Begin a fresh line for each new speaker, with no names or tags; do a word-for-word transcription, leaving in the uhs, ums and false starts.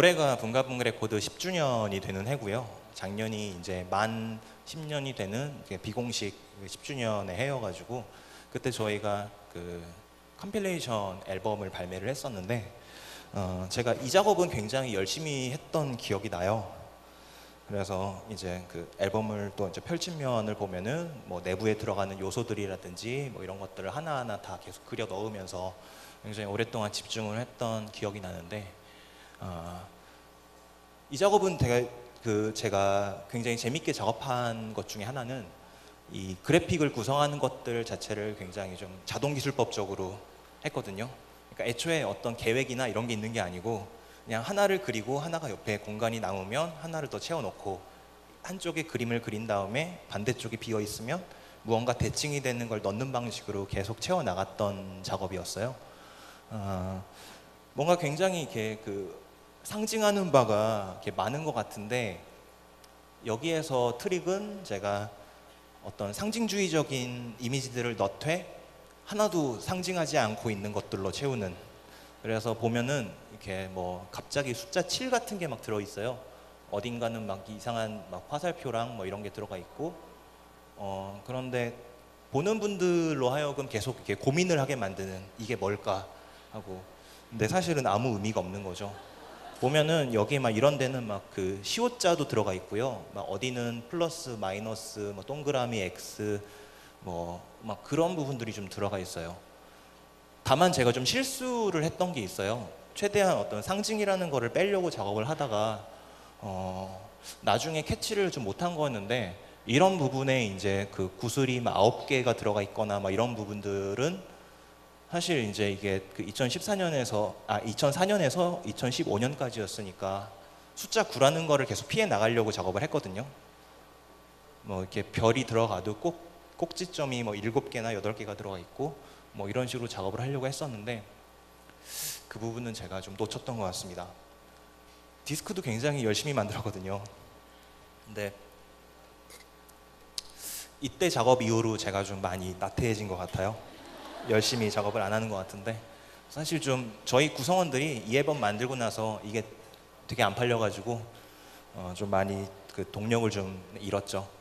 올해가 붕가붕 레코드 십 주년이 되는 해고요. 작년이 이제 만 십 년이 되는 비공식 십 주년의 해여가지고 그때 저희가 그 컴필레이션 앨범을 발매를 했었는데 어, 제가 이 작업은 굉장히 열심히 했던 기억이 나요. 그래서 이제 그 앨범을 또 이제 펼친면을 보면은 뭐 내부에 들어가는 요소들이라든지 뭐 이런 것들을 하나하나 다 계속 그려 넣으면서 굉장히 오랫동안 집중을 했던 기억이 나는데 어, 이 작업은 되게 그 제가 굉장히 재밌게 작업한 것 중에 하나는 이 그래픽을 구성하는 것들 자체를 굉장히 좀 자동기술법적으로 했거든요. 그러니까 애초에 어떤 계획이나 이런 게 있는 게 아니고 그냥 하나를 그리고 하나가 옆에 공간이 남으면 하나를 더 채워놓고 한쪽에 그림을 그린 다음에 반대쪽이 비어 있으면 무언가 대칭이 되는 걸 넣는 방식으로 계속 채워 나갔던 작업이었어요. 어, 뭔가 굉장히 이렇게 그 상징하는 바가 이렇게 많은 것 같은데 여기에서 트릭은 제가 어떤 상징주의적인 이미지들을 넣되 하나도 상징하지 않고 있는 것들로 채우는. 그래서 보면은 이렇게 뭐 갑자기 숫자 칠 같은 게 막 들어있어요. 어딘가는 막 이상한 막 화살표랑 뭐 이런 게 들어가 있고 어 그런데 보는 분들로 하여금 계속 이렇게 고민을 하게 만드는 이게 뭘까 하고. 근데 사실은 아무 의미가 없는 거죠. 보면은 여기 막 이런 데는 막 그 시옷자도 들어가 있고요. 막 어디는 플러스, 마이너스, 뭐 동그라미, X, 뭐 막 그런 부분들이 좀 들어가 있어요. 다만 제가 좀 실수를 했던 게 있어요. 최대한 어떤 상징이라는 거를 빼려고 작업을 하다가 어 나중에 캐치를 좀 못한 거였는데 이런 부분에 이제 그 구슬이 막 아홉 개가 들어가 있거나 막 이런 부분들은 사실 이제 이게 그 이천십사 년에서 아 이천사 년에서 이천십오 년까지였으니까 숫자 구라는 거를 계속 피해 나가려고 작업을 했거든요. 뭐 이렇게 별이 들어가도 꼭 꼭지점이 뭐 일곱 개나 여덟 개가 들어가 있고 뭐 이런 식으로 작업을 하려고 했었는데 그 부분은 제가 좀 놓쳤던 것 같습니다. 디스크도 굉장히 열심히 만들었거든요. 근데 이때 작업 이후로 제가 좀 많이 나태해진 것 같아요. 열심히 작업을 안 하는 것 같은데 사실 좀 저희 구성원들이 이 앨범 만들고 나서 이게 되게 안 팔려가지고 어 좀 많이 그 동력을 좀 잃었죠.